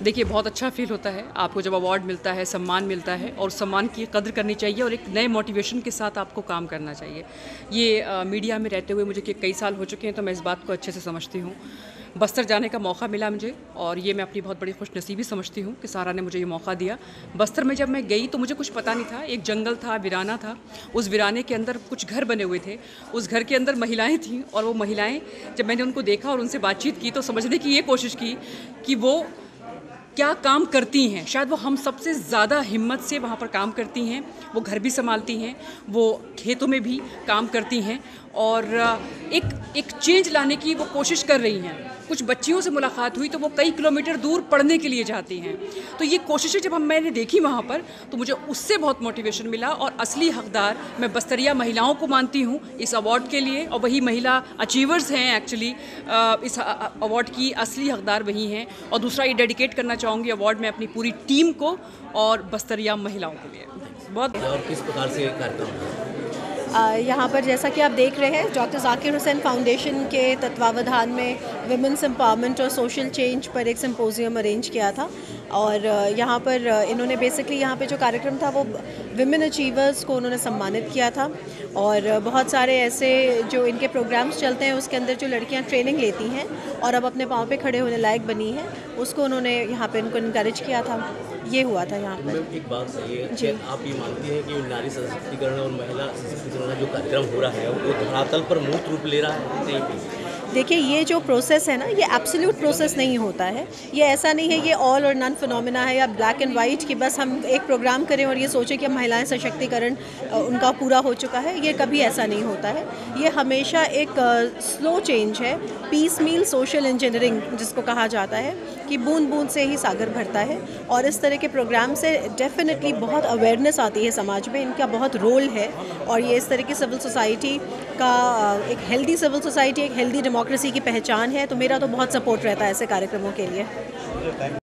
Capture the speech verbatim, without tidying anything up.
देखिए, बहुत अच्छा फ़ील होता है आपको जब अवार्ड मिलता है, सम्मान मिलता है, और सम्मान की कद्र करनी चाहिए और एक नए मोटिवेशन के साथ आपको काम करना चाहिए। ये आ, मीडिया में रहते हुए मुझे कई साल हो चुके हैं, तो मैं इस बात को अच्छे से समझती हूँ। बस्तर जाने का मौका मिला मुझे, और ये मैं अपनी बहुत बड़ी खुशनसीबी समझती हूँ कि सारा ने मुझे ये मौका दिया। बस्तर में जब मैं गई तो मुझे कुछ पता नहीं था। एक जंगल था, वीराना था। उस वीराने के अंदर कुछ घर बने हुए थे। उस घर के अंदर महिलाएं थीं, और वो महिलाएं, जब मैंने उनको देखा और उनसे बातचीत की, तो समझने की ये कोशिश की कि वो क्या काम करती हैं। शायद वो हम सबसे ज़्यादा हिम्मत से वहाँ पर काम करती हैं। वो घर भी संभालती हैं, वो खेतों में भी काम करती हैं, और एक एक चेंज लाने की वो कोशिश कर रही हैं। कुछ बच्चियों से मुलाकात हुई तो वो कई किलोमीटर दूर पढ़ने के लिए जाती हैं। तो ये कोशिशें जब हम मैंने देखी वहाँ पर, तो मुझे उससे बहुत मोटिवेशन मिला, और असली हकदार मैं बस्तरिया महिलाओं को मानती हूँ इस अवार्ड के लिए, और वही महिला अचीवर्स हैं एक्चुअली। इस अवार्ड की असली हकदार वही हैं। और दूसरा, ये डेडिकेट करना चाहूँगी अवार्ड में अपनी पूरी टीम को और बस्तरिया महिलाओं के लिए। बहुत और किस प्रकार से कार्यक्रम यहाँ पर जैसा कि आप देख रहे हैं, डॉक्टर ज़ाकिर हुसैन फाउंडेशन के तत्वावधान में विमेंस एम्पावरमेंट और सोशल चेंज पर एक सिम्पोजियम अरेंज किया था। और यहाँ पर इन्होंने बेसिकली यहाँ पे जो कार्यक्रम था वो विमेन अचीवर्स को उन्होंने सम्मानित किया था। और बहुत सारे ऐसे जो इनके प्रोग्राम्स चलते हैं उसके अंदर जो लड़कियाँ ट्रेनिंग लेती हैं और अब अपने पाँव पे खड़े होने लायक बनी हैं, उसको उन्होंने यहाँ पे इनको इनकरेज किया था। ये हुआ था यहाँ पर। एक बात सही है कि आप ये मानती हैं कि नारी सशक्तिकरण और महिला सशक्तिकरण का जो कार्यक्रम हो रहा है वो धरातल पर मूर्त रूप ले रहा है? नहीं। देखिए, ये जो प्रोसेस है ना, ये एब्सोल्यूट प्रोसेस नहीं होता है। ये ऐसा नहीं है ये ऑल और नन फिनोमिना है या ब्लैक एंड वाइट कि बस हम एक प्रोग्राम करें और ये सोचें कि महिलाएं सशक्तिकरण उनका पूरा हो चुका है। ये कभी ऐसा नहीं होता है। ये हमेशा एक स्लो चेंज है, पीस मील सोशल इंजीनियरिंग जिसको कहा जाता है, कि बूंद बूंद से ही सागर भरता है। और इस तरह के प्रोग्राम से डेफिनेटली बहुत अवेयरनेस आती है समाज में, इनका बहुत रोल है। और ये इस तरह की सिविल सोसाइटी का एक हेल्दी सिविल सोसाइटी, एक हेल्दी डेमोक्रेसी की पहचान है। तो मेरा तो बहुत सपोर्ट रहता है ऐसे कार्यक्रमों के लिए।